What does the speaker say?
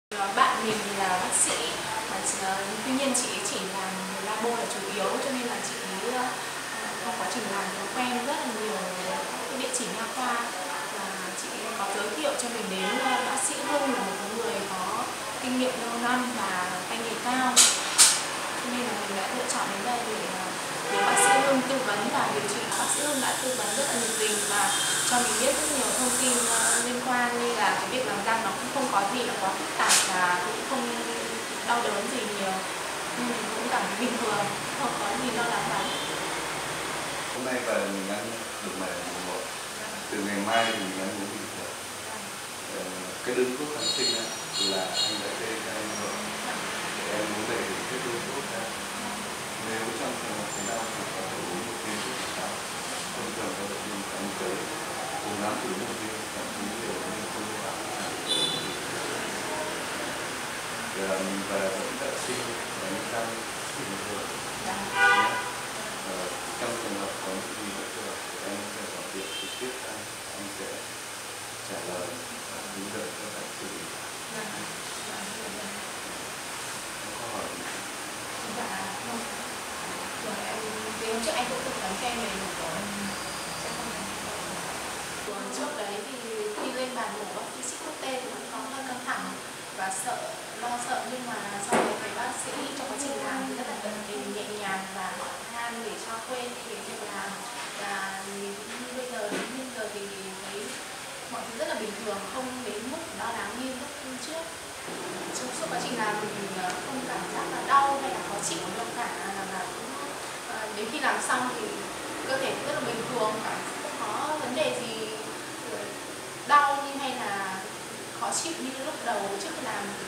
Bạn mình là bác sĩ, tuy nhiên chị ấy chỉ làm labo là chủ yếu, cho nên là chị ấy trong quá trình làm thì quen rất là nhiều cái địa chỉ nha khoa, và chị ấy có giới thiệu cho mình đến bác sĩ Hưng, là một người có kinh nghiệm lâu năm và tay nghề cao, cho nên là mình đã lựa chọn đến đây để được bác sĩ Hưng tư vấn và điều trị. Bác sĩ Hưng đã tư vấn rất là nhiệt tình và cho mình biết rất nhiều thông tin liên quan, như là cái việc làm răng nó cũng không có gì là quá phức tạp và cũng không đau đớn gì nhiều, nên mình cũng cảm thấy bình thường, không có gì lo lắng lắm. Hôm nay về mình ăn được ngày 1, từ ngày mai thì mình ăn uống bình thường. Cái đơn thuốc kháng sinh là anh đã kê cho em rồi, em muốn đầy đủ cái đơn thuốc ra. Nếu trong trường hợp thì đau thì có thể uống một viên thuốc sau. Thông thường các bệnh nhân ăn tới cùng lắm thì uống một viên, thậm chí nhiều nhưng không có mình về vẫn vệ sinh đánh răng bình thường. Trong trường hợp có những gì bất thường thì em sẽ gọi điện trực tiếp ra, anh sẽ trả lời và hướng dẫn cho bạn xử lý. Em có hỏi gì không? Dạ không. Rồi vì hôm trước anh cũng tư vấn cho em về một sẽ không phải. Trước đấy thì khi lên bàn mổ bác sĩ quốc tế thì cũng có hơi căng thẳng và lo sợ, nhưng mà sau đấy thấy bác sĩ trong quá trình làm thì rất là tận tình, nhẹ nhàng và hỏi han để cho quên đi cái việc làm, và như bây giờ thì thấy mọi thứ rất là bình thường, không đến mức lo lắng như lúc trước. Trong suốt quá trình làm thì mình không cảm giác là đau hay là khó chịu đâu cả, là đến khi làm xong thì cơ thể rất là bình thường, không có vấn đề gì đau như hay là khó chịu như lúc đầu trước khi làm.